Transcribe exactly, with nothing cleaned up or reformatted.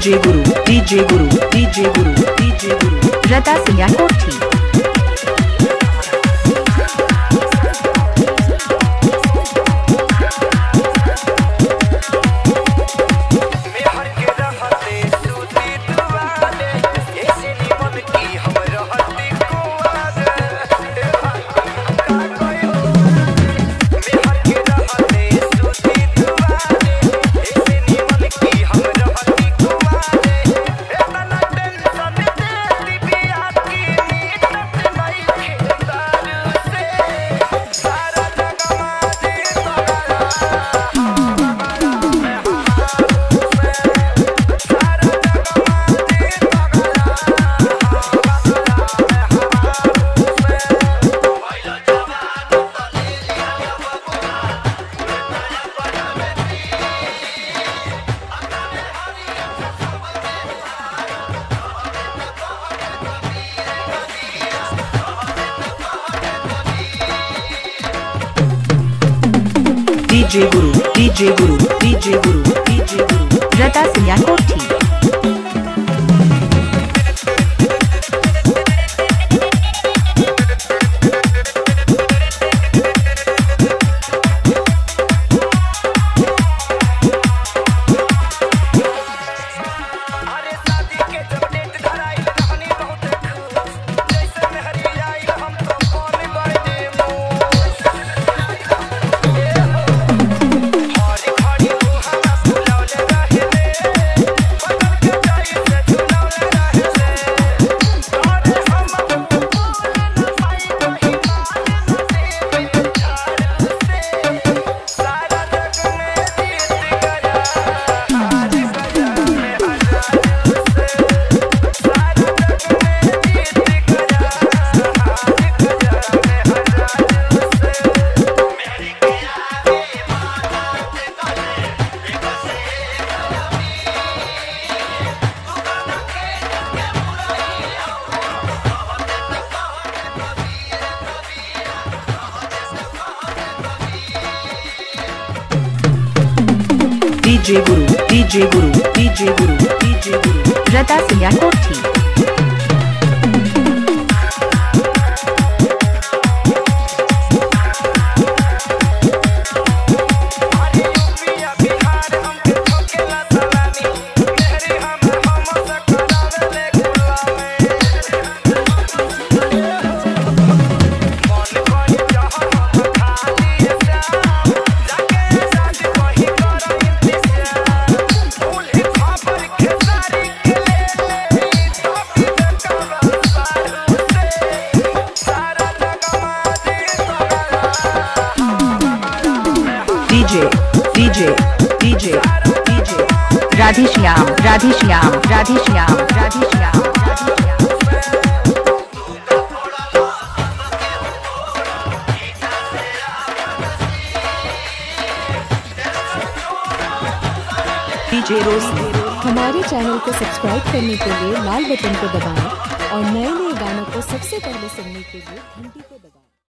DJ Guru DJ Guru DJ Guru DJ Guru Rata Singh Kothi. DJ Guru DJ Guru DJ Guru DJ Guru Rata Singh Kothi. DJ Guru DJ Guru DJ Guru DJ Guru Rata Singh Kothi. DJ DJ DJ DJ Radheshyam Radheshyam Radheshyam Radheshyam Radheshyam DJ Roshni. हमारे channel को subscribe करने के लिए लाल button को दबाएं और नए नए गानों को सबसे पहले सुनने के लिए घंटी को